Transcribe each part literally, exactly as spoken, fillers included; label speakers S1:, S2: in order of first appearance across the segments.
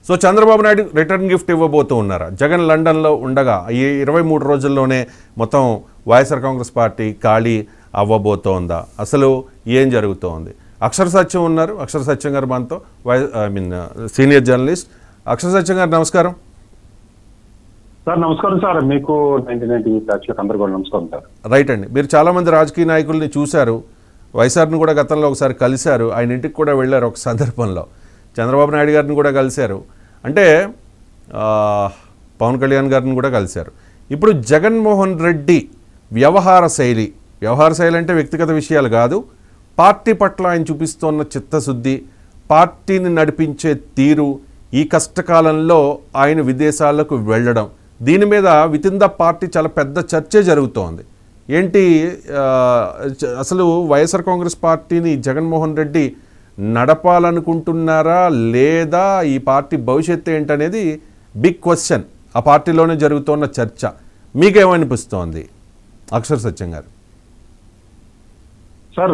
S1: So Chandrababu Naidu return gift ఇవ్వబోతూ ఉన్నారా? జగన్ లండన్లో ఉండగా ఈ ఇరవై మూడు రోజుల్లోనే మొత్తం వైఎస్ఆర్ కాంగ్రెస్ పార్టీ ఖాళీ అవ్వబోతోందా? అసలు ఏం జరుగుతోంది? అక్షర సత్యం ఉన్నారు, అక్షర సత్యం గారు మనతో, why I mean senior journalist. Akshara Satyam గారు నమస్కారం.
S2: సార్ నమస్కారం సార్, మీకు నైన్టీ నైన్టీ ప్రేక్షకులకు అందరూ కూడా నమస్కారం సార్.
S1: రైట్ అండి, మీరు చాలామంది రాజకీయ నాయకుల్ని చూశారు, వైఎస్ఆర్ని కూడా గతంలో ఒకసారి కలిశారు, ఆయన ఇంటికి కూడా వెళ్ళారు ఒక సందర్భంలో, చంద్రబాబు నాయుడు గారిని కూడా కలిశారు, అంటే పవన్ కళ్యాణ్ గారిని కూడా కలిశారు. ఇప్పుడు జగన్మోహన్ రెడ్డి వ్యవహార శైలి, వ్యవహార శైలి అంటే వ్యక్తిగత విషయాలు కాదు, పార్టీ పట్ల ఆయన చూపిస్తున్న చిత్తశుద్ధి, పార్టీని నడిపించే తీరు, ఈ కష్టకాలంలో ఆయన విదేశాలకు వెళ్ళడం, దీని మీద విత్ ఇన్ ద పార్టీ చాలా పెద్ద చర్చే జరుగుతోంది. ఏంటి అసలు వైఎస్ఆర్ కాంగ్రెస్ పార్టీని జగన్మోహన్ రెడ్డి నడపాలనుకుంటున్నారా లేదా ఈ పార్టీ భవిష్యత్తు ఏంటనేది బిగ్ క్వశ్చన్. ఆ పార్టీలోనే జరుగుతున్న చర్చ. మీకేమనిపిస్తోంది అక్షర్ సత్యం గారు?
S2: సార్,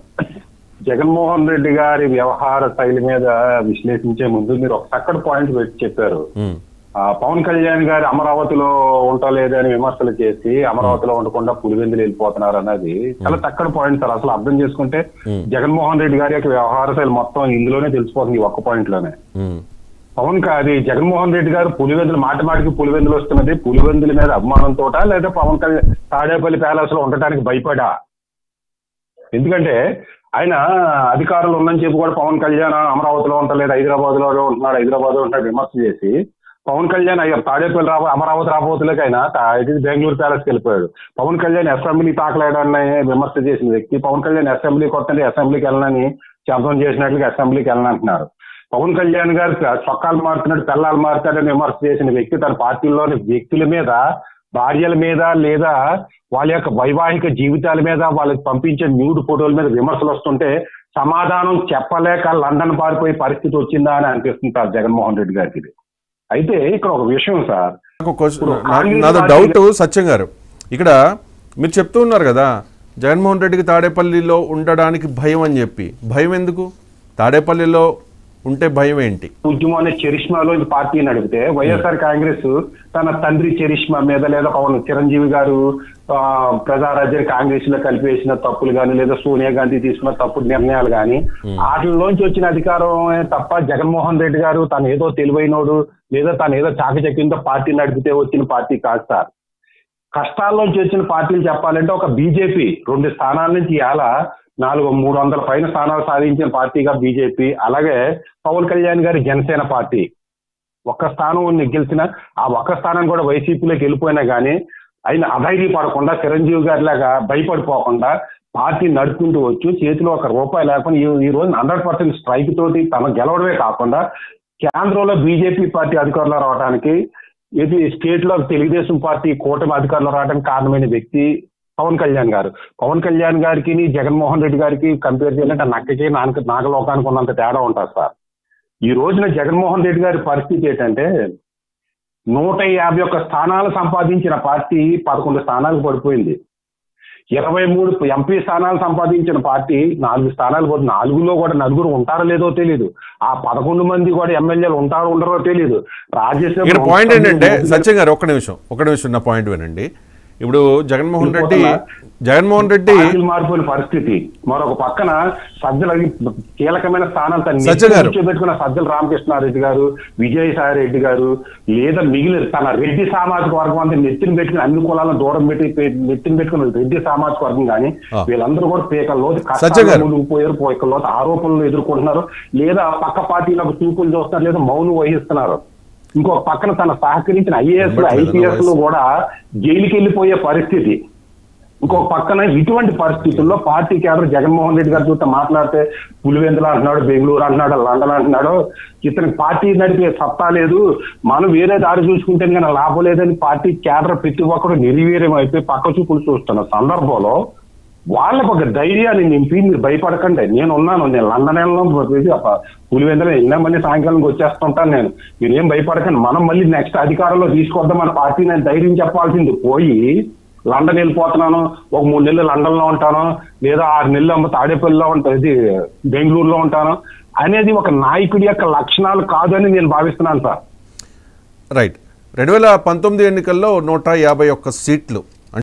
S2: జగన్మోహన్ రెడ్డి గారి వ్యవహార శైలి మీద విశ్లేషించే ముందు మీరు ఒక చక్కటి పాయింట్ పెట్టి చెప్పారు. పవన్ కళ్యాణ్ గారి అమరావతిలో ఉండలేదని విమర్శలు చేసి అమరావతిలో ఉండకుండా పులివెందులు వెళ్ళిపోతున్నారు అన్నది చాలా చక్కటి పాయింట్ సార్. అసలు అర్థం చేసుకుంటే జగన్మోహన్ రెడ్డి గారి యొక్క వ్యవహార శైలి మొత్తం ఇందులోనే తెలిసిపోతుంది, ఒక్క పాయింట్ లోనే. పవన్ అది జగన్మోహన్ రెడ్డి గారు పులివెందులు మాటి మాటికి పులివెందులు వస్తున్నది పులివెందుల మీద అభిమానంతో లేదా పవన్ కళ్యాణ్ తాడేపల్లి ప్యాలెస్ లో ఉండటానికి భయపడా? ఎందుకంటే ఆయన అధికారులు ఉందని చెప్పి కూడా పవన్ కళ్యాణ్ అమరావతిలో ఉండలేదు, హైదరాబాద్ లో ఉంటున్నాడు, హైదరాబాద్ లో ఉంటున్నాడు విమర్శ చేసి పవన్ కళ్యాణ్ అయ్యారు తాడేపల్లి రాబో అమరావతి రాబోతులకి ఆయన బెంగళూరు ప్యాలెస్కి వెళ్ళిపోయాడు. పవన్ కళ్యాణ్ అసెంబ్లీ తాకలేడని విమర్శ చేసిన వ్యక్తి పవన్ కళ్యాణ్ అసెంబ్లీకి వస్తుంటే అసెంబ్లీకి వెళ్ళనని శబ్దం చేసినట్లుగా అసెంబ్లీకి వెళ్ళనంటున్నారు. పవన్ కళ్యాణ్ గారు చొక్కాలు మారుతున్నాడు, పిల్లలు మారుతాడని విమర్శ చేసిన వ్యక్తి తన పార్టీలోని వ్యక్తుల మీద, భార్యల మీద లేదా వాళ్ళ యొక్క వైవాహిక జీవితాల మీద వాళ్ళకి పంపించే న్యూడ్ ఫోటోల మీద విమర్శలు వస్తుంటే సమాధానం చెప్పలేక లండన్ పారిపోయే పరిస్థితి వచ్చిందా అని అనిపిస్తుంటారు జగన్మోహన్ రెడ్డి గారికి. అయితే ఇక్కడ ఒక విషయం సార్,
S1: నాది డౌట్ సత్యం గారు, ఇక్కడ మీరు చెప్తూ ఉన్నారు కదా జగన్మోహన్ రెడ్డికి తాడేపల్లిలో ఉండడానికి భయం అని చెప్పి, భయం ఎందుకు? తాడేపల్లిలో ఉంటే భయం ఏంటి?
S2: ఉద్యమం అనే చరిష్మాలో పార్టీ నడిపితే వైఎస్ఆర్ కాంగ్రెస్ తన తండ్రి చరిష్మా మీద లేదా పవన్ చిరంజీవి గారు ప్రజారాజ్యం కాంగ్రెస్ లో కలిపేసిన తప్పులు కానీ లేదా సోనియా గాంధీ తీసుకున్న తప్పుడు నిర్ణయాలు కానీ వాటిలోంచి వచ్చిన అధికారం తప్ప జగన్మోహన్ రెడ్డి గారు తను ఏదో తెలివైనోడు లేదా తను ఏదో చాకచక్యంతో పార్టీ నడిపితే వచ్చిన పార్టీ కాదు సార్. కష్టాల్లోంచి వచ్చిన పార్టీలు చెప్పాలంటే ఒక బీజేపీ రెండు స్థానాల నుంచి ఇలా నాలుగు మూడు వందల పైన స్థానాలు సాధించిన పార్టీగా బీజేపీ, అలాగే పవన్ కళ్యాణ్ గారి జనసేన పార్టీ ఒక్క స్థానం గెలిచిన ఆ ఒక్క స్థానం కూడా వైసీపీలోకి వెళ్ళిపోయినా కానీ ఆయన అధైర్యపడకుండా చిరంజీవి గారి లాగా భయపడిపోకుండా పార్టీ నడుపుకుంటూ వచ్చు, చేతిలో ఒక రూపాయి లేకుండా ఈ రోజు హండ్రెడ్ పర్సెంట్ స్ట్రైక్ తోటి తన గెలవడమే కాకుండా కేంద్రంలో బీజేపీ పార్టీ అధికారంలో రావడానికి, ఏది స్టేట్ లో తెలుగుదేశం పార్టీ కూటమి అధికారంలో రావడానికి కారణమైన వ్యక్తి పవన్ కళ్యాణ్ గారు. పవన్ కళ్యాణ్ గారికి జగన్మోహన్ రెడ్డి గారికి కంపేర్ చేయాలంటే నక్కకి నాక నాగలోకానికి ఉన్నంత తేడా ఉంటుంది సార్. ఈ రోజున జగన్మోహన్ రెడ్డి గారి పరిస్థితి ఏంటంటే నూట యాభై ఒక్క స్థానాలు సంపాదించిన పార్టీ పదకొండు స్థానాలకు పడిపోయింది. ఇరవై మూడు ఎంపీ స్థానాలు సంపాదించిన పార్టీ నాలుగు స్థానాలు పోతుంది. నాలుగులో కూడా నలుగురు ఉంటారో లేదో తెలియదు, ఆ పదకొండు మంది కూడా ఎమ్మెల్యేలు ఉంటారో ఉండరో తెలియదు. రాజ్యసభ
S1: పాయింట్ ఏంటంటే సత్యం గారు ఒక్క నిమిషం ఒక్క నిమిషం నా పాయింట్ వినండి. ఇప్పుడు జగన్మోహన్ రెడ్డి జగన్మోహన్ రెడ్డి
S2: మారిపోయిన పరిస్థితి, మరొక పక్కన సజ్జల కీలకమైన స్థానాలు పెట్టుకున్న సజ్జల రామకృష్ణారెడ్డి గారు, విజయసాయి రెడ్డి గారు లేదా మిగిలిన తన రెడ్డి సామాజిక వర్గం అంతా నెత్తిని పెట్టుకుని అన్ని కులాలను దూరం పెట్టి నెత్తిని పెట్టుకున్న రెడ్డి సామాజిక వర్గం కానీ వీళ్ళందరూ కూడా పేకల్లో పోయారు, పేకల్లో ఆరోపణలు ఎదుర్కొంటున్నారు, లేదా పక్క పార్టీలకు చూపులు చూస్తున్నారు, లేదా మౌనం వహిస్తున్నారు. ఇంకొక పక్కన తన సహకరించిన ఐఏఎస్ ఐపీఎస్ లు కూడా జైలుకి వెళ్ళిపోయే పరిస్థితి. ఇంకొక పక్కన ఇటువంటి పరిస్థితుల్లో పార్టీ కేడర్ జగన్మోహన్ రెడ్డి గారి చూస్తే మాట్లాడితే పులివెందులు అంటున్నాడు, బెంగళూరు అంటున్నాడు, లండన్ అంటున్నాడు, ఇతనికి పార్టీ నడిపే సత్తా లేదు, మనం వేరే దారి చూసుకుంటే కానీ లాభం లేదని పార్టీ కేడర్ ప్రతి ఒక్కరు నిర్వీర్యం అయిపోయి పక్క చూపులు చూస్తున్న సందర్భంలో వాళ్ళకు ఒక ధైర్యాన్ని నింపి మీరు భయపడకండి, నేను ఉన్నాను, నేను లండన్ వెళ్ళను, పులివెందులు వెళ్ళినా మళ్ళీ సాయంకాలంకి వచ్చేస్తుంటాను, నేను మీరేం భయపడకండి, మనం మళ్ళీ నెక్స్ట్ అధికారంలో తీసుకొద్దాం మన పార్టీ నేను ధైర్యం చెప్పాల్సింది పోయి లండన్ వెళ్ళిపోతున్నాను, ఒక మూడు నెలలు లండన్ లో ఉంటాను, లేదా ఆరు నెలలు తాడేపల్లిలో ఉంటాను, ఇది బెంగళూరులో ఉంటాను అనేది ఒక నాయకుడి యొక్క లక్షణాలు కాదు అని నేను భావిస్తున్నాను సార్.
S1: రైట్. రెండు వేల పంతొమ్మిది ఎన్నికల్లో నూట యాభై ఒక్క సీట్లు